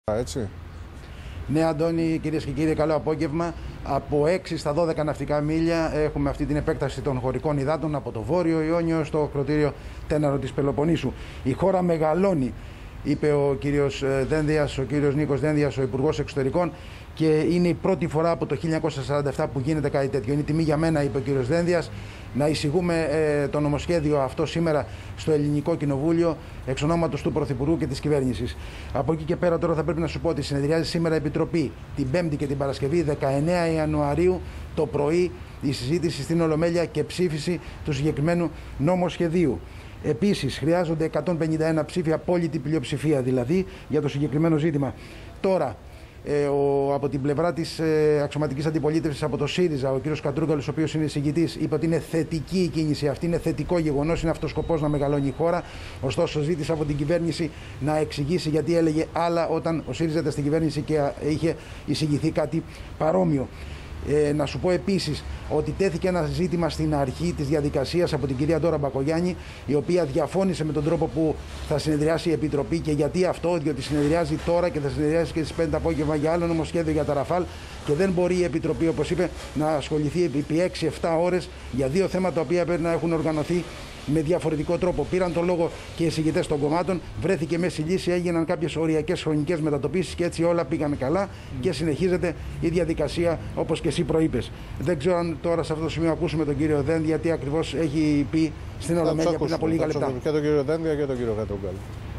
Έτσι. Ναι, Αντώνη, κυρίες και κύριοι, καλό απόγευμα. Από 6 στα 12 ναυτικά μίλια έχουμε αυτή την επέκταση των χωρικών υδάτων από το Βόρειο Ιόνιο στο ακροτήριο Τέναρο της Πελοποννήσου. Η χώρα μεγαλώνει, είπε ο κύριος Δένδιας, ο κύριος Νίκος Δένδιας, ο Υπουργός Εξωτερικών, και είναι η πρώτη φορά από το 1947 που γίνεται κάτι τέτοιο. Είναι τιμή για μένα, είπε ο κύριος Δένδιας, να εισηγούμε το νομοσχέδιο αυτό σήμερα στο Ελληνικό Κοινοβούλιο εξ ονόματος του Πρωθυπουργού και της κυβέρνησης. Από εκεί και πέρα τώρα θα πρέπει να σου πω ότι συνεδριάζει σήμερα η Επιτροπή την Πέμπτη και την Παρασκευή 19 Ιανουαρίου το πρωί, η συζήτηση στην Ολομέλεια και ψήφιση του συγκεκριμένου νομοσχεδίου. Επίσης χρειάζονται 151 ψήφια, απόλυτη πλειοψηφία δηλαδή, για το συγκεκριμένο ζήτημα. Τώρα, από την πλευρά της αξιωματικής αντιπολίτευσης από το ΣΥΡΙΖΑ, ο κ. Κατρούγκαλος, ο οποίος είναι εισηγητής, είπε ότι είναι θετική η κίνηση αυτή, είναι θετικό γεγονός, είναι αυτός ο σκοπός να μεγαλώνει η χώρα. Ωστόσο, ζήτησε από την κυβέρνηση να εξηγήσει γιατί έλεγε άλλα όταν ο ΣΥΡΙΖΑ ήταν στην κυβέρνηση και είχε εισηγηθεί κάτι παρόμοιο. Να σου πω επίσης ότι τέθηκε ένα ζήτημα στην αρχή της διαδικασίας από την κυρία Ντόρα Μπακογιάννη, η οποία διαφώνησε με τον τρόπο που θα συνεδριάσει η Επιτροπή. Και γιατί αυτό? Διότι συνεδριάζει τώρα και θα συνεδριάσει και στις 5 το απόγευμα για άλλο νομοσχέδιο για τα Ραφάλ και δεν μπορεί η Επιτροπή, όπως είπε, να ασχοληθεί επί 6-7 ώρες για δύο θέματα τα οποία πρέπει να έχουν οργανωθεί με διαφορετικό τρόπο. Πήραν τον λόγο και οι εισηγητές των κομμάτων, βρέθηκε μέση λύση, έγιναν κάποιες οριακές χρονικές μετατοπίσεις και έτσι όλα πήγαν καλά και συνεχίζεται η διαδικασία όπως και εσύ προείπες. Δεν ξέρω αν τώρα σε αυτό το σημείο ακούσουμε τον κύριο Δένδια τι ακριβώς έχει πει στην Ολομέλεια πριν από λίγα λεπτά. Και τον κύριο Δένδια και τον κύριο Κατρούγκαλο.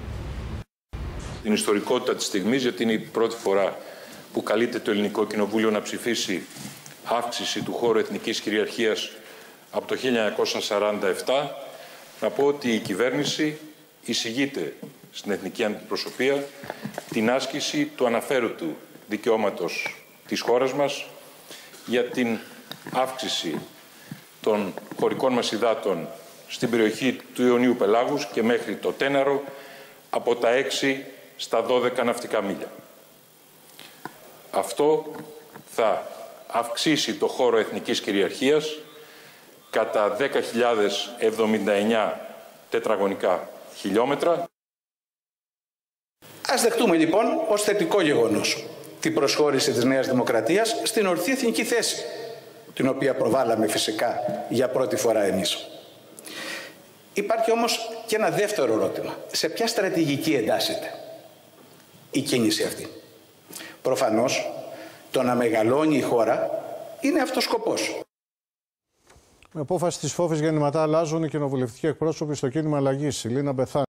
Την ιστορικότητα της στιγμής, γιατί είναι η πρώτη φορά που καλείται το Ελληνικό Κοινοβούλιο να ψηφίσει αύξηση του χώρου εθνικής κυριαρχίας από το 1947. Να πω ότι η κυβέρνηση εισηγείται στην εθνική αντιπροσωπεία την άσκηση του αναφέρωτου δικαιώματος της χώρας μας για την αύξηση των χωρικών μας υδάτων στην περιοχή του Ιωνίου Πελάγους και μέχρι το Τέναρο από τα 6 στα 12 ναυτικά μίλια. Αυτό θα αυξήσει το χώρο εθνικής κυριαρχίας κατά 10.079 τετραγωνικά χιλιόμετρα. Ας δεχτούμε λοιπόν ως θετικό γεγονός την προσχώρηση της Νέας Δημοκρατίας στην ορθή εθνική θέση, την οποία προβάλαμε φυσικά για πρώτη φορά εμείς. Υπάρχει όμως και ένα δεύτερο ερώτημα. Σε ποια στρατηγική εντάσσεται η κίνηση αυτή? Προφανώς το να μεγαλώνει η χώρα είναι αυτός σκοπός. Με απόφαση της Φόβης γεννηματά αλλάζουν οι κοινοβουλευτικοί εκπρόσωποι στο κίνημα αλλαγής. Η Λίνα Μπεθάνη.